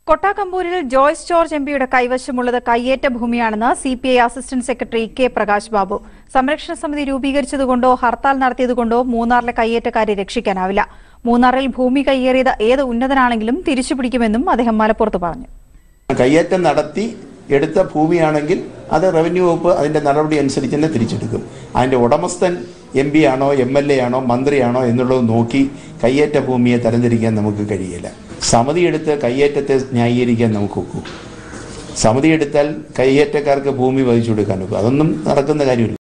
Kottakambooril Joice George MPയുടെ കൈവശമുള്ളത് കയ്യേറ്റ ഭൂമിയാണെന്ന് CPI assistant secretary K Prakash Babu. സംരക്ഷണ സമിതി രൂപീകരിച്ചതുകൊണ്ടോ ഹർത്താൽ നടത്തിയതുകൊണ്ടോ മൂന്നാറിലെ കയ്യേറ്റക്കാരെ രക്ഷിക്കാനാവില്ല. മൂന്നാറിൽ ഭൂമി കയ്യേറിയത് ഏത് ഉന്നതനാണെങ്കിലും തിരിച്ചുപിടിക്കുമെന്നും അദ്ദേഹം മലപ്പുറത്ത് പറഞ്ഞു. കയ്യേറ്റം നടത്തി എടുത്ത ഭൂമിയാണെങ്കിൽ അത് റവന്യൂ വകുപ്പ് അതിന്റെ നടപടി അനുസരിച്ച് തന്നെ തിരിച്ചെടുക്കും. അതിന്റെ ഉടമസ്ഥൻ MP ആണോ MLA ആണോ മന്ത്രിയാണോ എന്നുള്ളത് നോക്കി കയ്യേറ്റ ഭൂമിയെ തരംതിരിക്കാൻ നമുക്ക് കഴിയില്ല. സമിതി എടുത്ത് കയ്യേറ്റത്തെ ന്യായീകരിക്കാൻ നമുക്ക് ഒക്കും. സമിതി എടുത്താൽ കയ്യേറ്റക്കാർക്ക് ഭൂമി വഹിച്ചു കൊടുക്കാൻ ഒക്കും. അതൊന്നും നടക്കുന്ന കാര്യമില്ല.